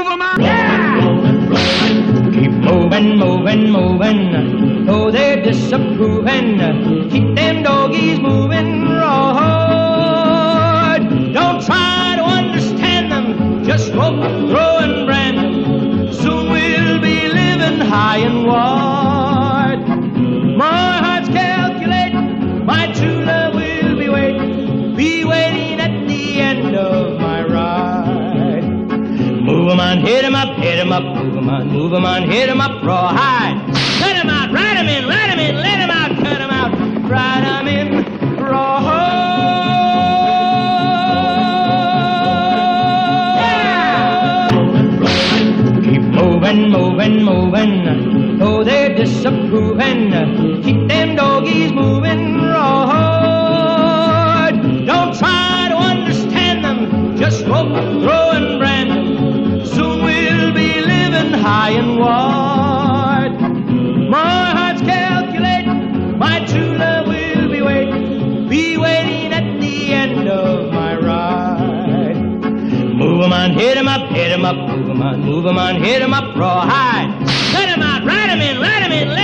'em on. Yeah! Keep moving, moving, moving, though they're disapproving. Keep them doggies moving, Lord. Don't try to understand them, just rope, throw, and brand them. Soon we'll be living high and wide. My heart's calculating, my true love will be waiting at the end of my ride. Move 'em on, hit 'em up, hit 'em up, move 'em on, hit 'em up, rawhide. Let 'em out, ride 'em in, let 'em in, let 'em out, cut 'em out, ride 'em in, rawhide. Keep moving, moving, moving, though they're disapproving. Keep them doggies moving, rawhide. Don't try to understand them, just rope, throw, and brand them. Soon we'll be living high and wide. My heart's calculating, my true love will be waiting at the end of my ride. Move 'em on, hit 'em up, hit 'em up, move 'em on, hit 'em up, rawhide. Let 'em out, ride 'em in, let 'em in,